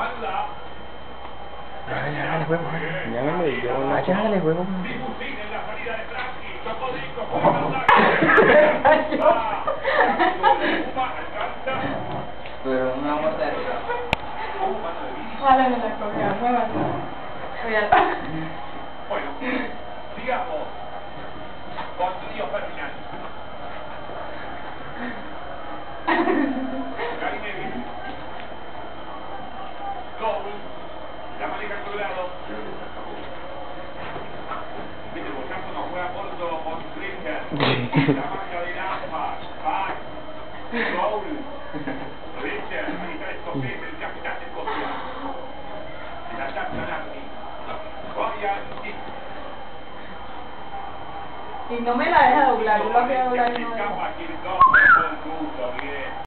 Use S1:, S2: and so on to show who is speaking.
S1: Ya, dale, huevo. Ya me lo dio. Ya, dale, huevo.
S2: Pero una muerte de risa.
S3: Vale, me la cogió, muévase. Mira.
S4: Bueno, sigamos con Río Ferdinand. Gary Neville. Cole. La maneja al colorado. Viste, el bochazo no juega corto con Richard. La marca de Lampard. Back. Cole. Richard. Ahí está Escocés, el capitán de Escocia. La taza Nardi. Ryan Giggs.
S3: Y no me la deja doblar, yo la quiero doblar y no me deja.
S4: Escapa, Kirchhoff, con gusto, bien.